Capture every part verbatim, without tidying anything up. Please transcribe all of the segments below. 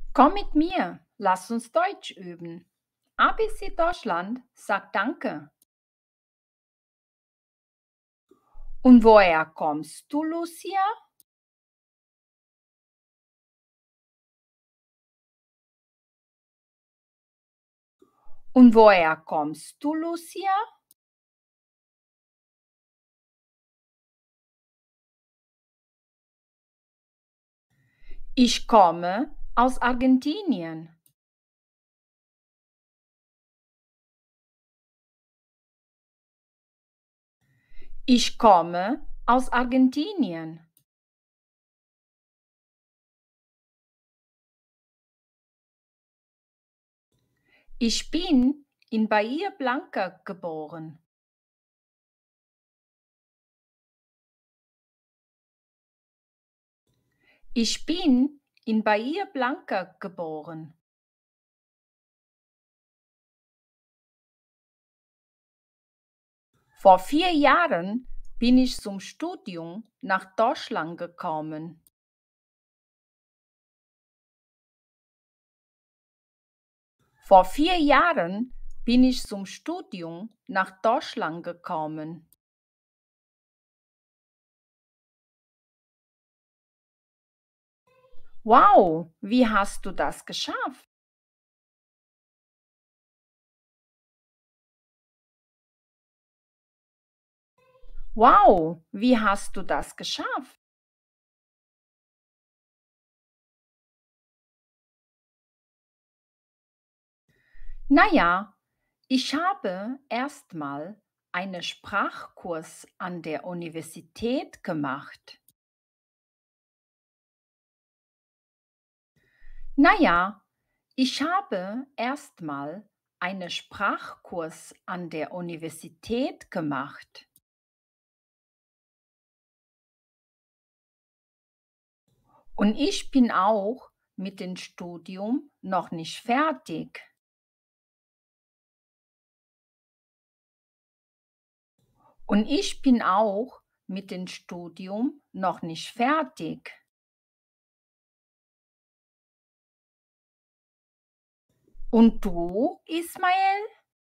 Komm mit mir, lass uns Deutsch üben. A B C Deutschland sagt Danke. Und woher kommst du, Lucia? Und woher kommst du, Lucia? Ich komme aus Argentinien. Ich komme aus Argentinien. Ich bin in Bahia Blanca geboren. Ich bin in Bahia Blanca geboren. Vor vier Jahren bin ich zum Studium nach Deutschland gekommen. Vor vier Jahren bin ich zum Studium nach Deutschland gekommen. Wow, wie hast du das geschafft? Wow, wie hast du das geschafft? Na ja, ich habe erstmal einen Sprachkurs an der Universität gemacht. Na ja, ich habe erstmal einen Sprachkurs an der Universität gemacht. Und ich bin auch mit dem Studium noch nicht fertig. Und ich bin auch mit dem Studium noch nicht fertig. Und du, Ismael?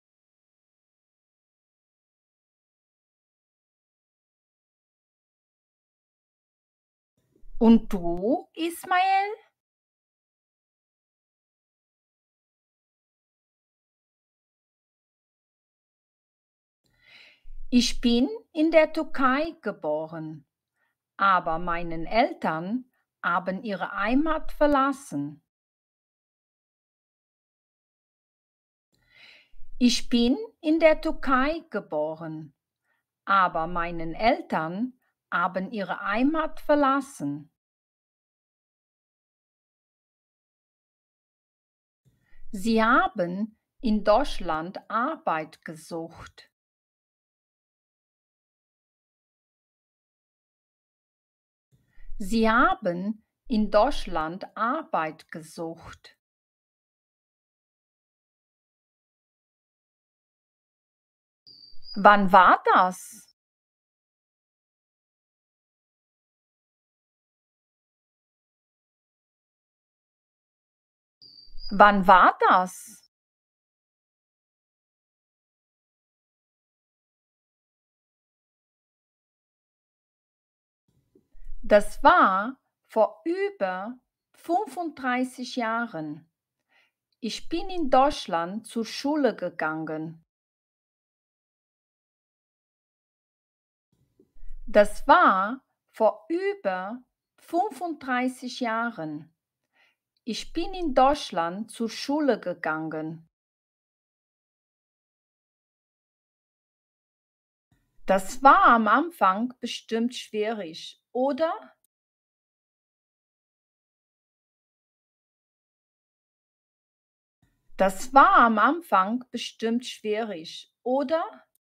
Und du, Ismael? Ich bin in der Türkei geboren, aber meine Eltern haben ihre Heimat verlassen. Ich bin in der Türkei geboren, aber meine Eltern haben ihre Heimat verlassen. Sie haben in Deutschland Arbeit gesucht. Sie haben in Deutschland Arbeit gesucht. Wann war das? Wann war das? Das war vor über fünfunddreißig Jahren. Ich bin in Deutschland zur Schule gegangen. Das war vor über fünfunddreißig Jahren. Ich bin in Deutschland zur Schule gegangen. Das war am Anfang bestimmt schwierig, oder? Das war am Anfang bestimmt schwierig, oder?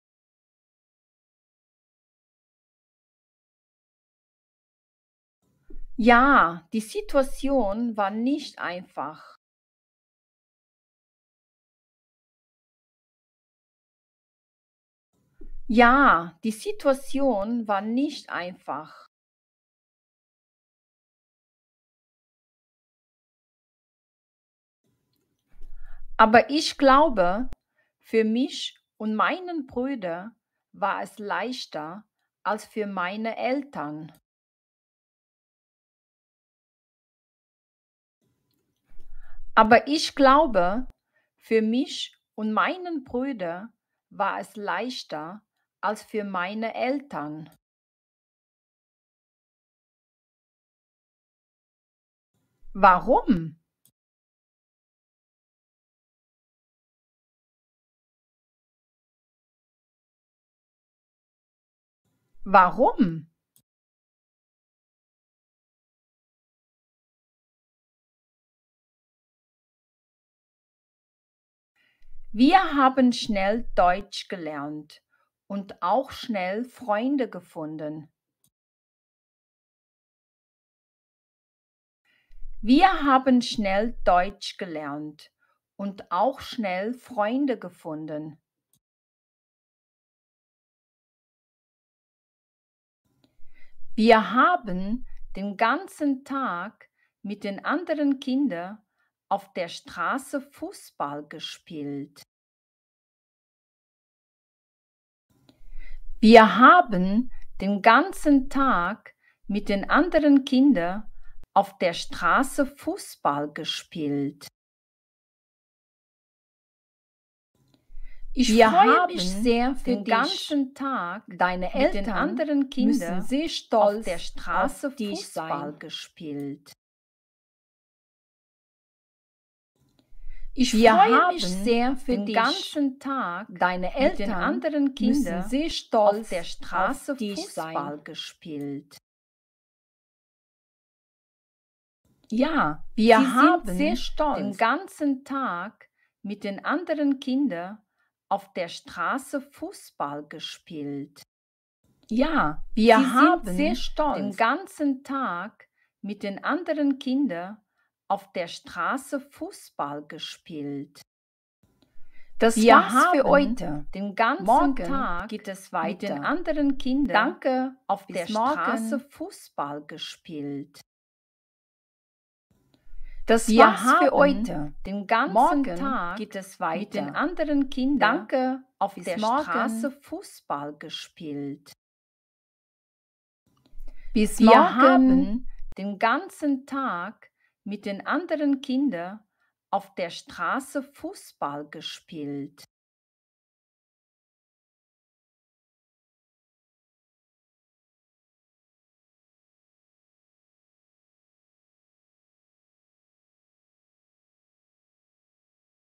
Ja, die Situation war nicht einfach. Ja, die Situation war nicht einfach. Aber ich glaube, für mich und meinen Brüder war es leichter als für meine Eltern. Aber ich glaube, für mich und meinen Brüder war es leichter als für meine Eltern. Warum? Warum? Wir haben schnell Deutsch gelernt und auch schnell Freunde gefunden. Wir haben schnell Deutsch gelernt und auch schnell Freunde gefunden. Wir haben den ganzen Tag mit den anderen Kindern auf der Straße Fußball gespielt. Wir haben den ganzen Tag mit den anderen Kindern auf der Straße Fußball gespielt. Ich Wir freue haben mich sehr für den dich. ganzen Tag Deine mit Eltern den anderen müssen Kindern sehr auf stolz der Straße auf dich Fußball sein. gespielt. Ich Wir freue mich haben sehr für den dich. ganzen Tag Deine mit den Eltern anderen müssen Kindern sehr auf stolz der Straße auf dich Fußball sein. gespielt. Ja, wir Sie haben sind sehr den stolz. ganzen Tag mit den anderen Kindern auf der Straße Fußball gespielt. Ja, wir Sie sind haben sehr den stolz. ganzen Tag mit den anderen Kindern auf der Straße Fußball gespielt. Das Wir war's für haben heute. den ganzen Morgen Tag geht es mit den weiter. anderen Kindern Danke, auf bis der Straße morgen. Fußball gespielt. Das Wir war's für haben heute. den ganzen Morgen Tag geht es mit den weiter. anderen Kindern Danke, auf bis der morgen. Straße Fußball gespielt. Bis Wir morgen. haben den ganzen Tag mit den anderen Kindern auf der Straße Fußball gespielt.